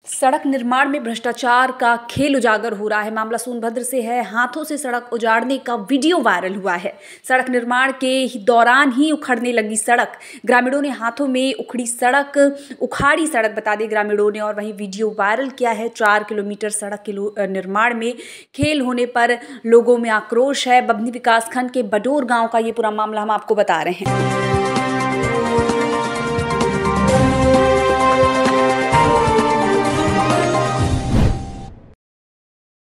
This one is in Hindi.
सड़क निर्माण में भ्रष्टाचार का खेल उजागर हो रहा है। मामला सोनभद्र से है। हाथों से सड़क उजाड़ने का वीडियो वायरल हुआ है। सड़क निर्माण के दौरान ही उखड़ने लगी सड़क। ग्रामीणों ने हाथों में उखाड़ी सड़क बता दी ग्रामीणों ने, और वहीं वीडियो वायरल किया है। 4 किलोमीटर सड़क के निर्माण में खेल होने पर लोगों में आक्रोश है। बभनी विकासखंड के बडोर गाँव का ये पूरा मामला हम आपको बता रहे हैं।